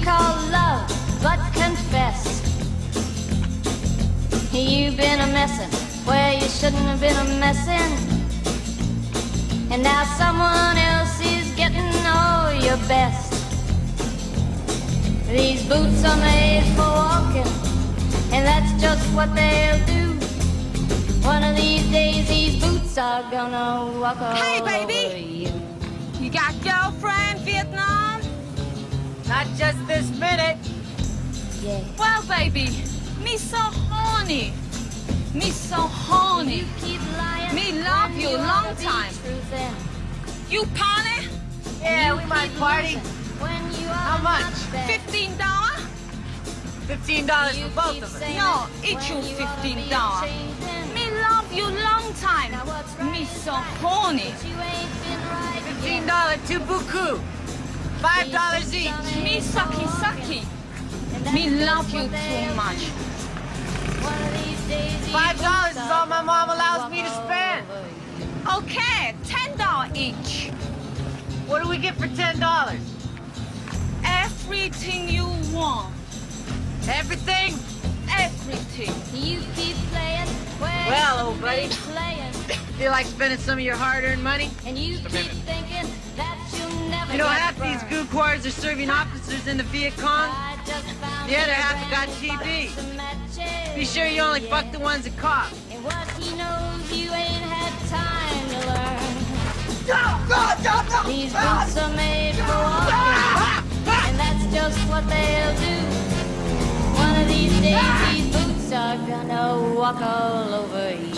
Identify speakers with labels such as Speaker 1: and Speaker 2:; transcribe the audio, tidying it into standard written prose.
Speaker 1: called love, but confess you've been a messin' where you shouldn't have been a messin', and now someone else is getting all your best. These boots are made for walking, and that's just what they'll do. One of these days these boots are gonna walk all
Speaker 2: Hey, baby.
Speaker 1: over you.
Speaker 2: You got girlfriend, Vietnam?
Speaker 3: Not just this minute.
Speaker 1: Yeah.
Speaker 2: Well, baby, me so horny. Me so horny.
Speaker 1: You keep lying.
Speaker 2: Me love
Speaker 1: when
Speaker 2: you
Speaker 1: ought
Speaker 2: long
Speaker 1: to be
Speaker 2: time.
Speaker 1: truthin'.
Speaker 2: You party?
Speaker 3: Yeah,
Speaker 1: You
Speaker 3: we might
Speaker 1: keep
Speaker 3: party.
Speaker 1: losing when you
Speaker 3: How
Speaker 1: are
Speaker 3: much?
Speaker 1: not there.
Speaker 2: $15?
Speaker 3: $15
Speaker 1: You
Speaker 3: for both
Speaker 1: keep
Speaker 3: of us.
Speaker 1: saying
Speaker 2: No,
Speaker 1: it
Speaker 2: each you
Speaker 1: when ought to be
Speaker 2: $15.
Speaker 1: changing.
Speaker 2: Me love you long time.
Speaker 1: Now what's right
Speaker 2: Me
Speaker 1: is
Speaker 2: so
Speaker 1: right,
Speaker 2: horny.
Speaker 1: but you ain't been right
Speaker 3: $15 to buku. $5 each.
Speaker 2: Me sucky sucky. Me love you too much.
Speaker 3: $5 is all my mom allows me to spend.
Speaker 2: Okay, $10 each.
Speaker 3: What do we get for $10?
Speaker 2: Everything you want.
Speaker 3: Everything?
Speaker 2: Everything.
Speaker 1: You keep playing where
Speaker 3: Well,
Speaker 1: you
Speaker 3: old buddy.
Speaker 1: be playing,
Speaker 3: Feel like spending some of your hard-earned money?
Speaker 1: and you keep thinking that you'll never
Speaker 3: You know,
Speaker 1: get
Speaker 3: half these
Speaker 1: burned.
Speaker 3: goo quarters are serving officers in the Viet Cong.
Speaker 1: I just found
Speaker 3: The other
Speaker 1: a
Speaker 3: half have got
Speaker 1: brand
Speaker 3: TB.
Speaker 1: box of matches.
Speaker 3: Be sure you only fuck the ones that cough.
Speaker 1: And what he knows you ain't had time to learn. These boots are made for walking, and that's just what they'll do. One of these days these boots are gonna walk all over you.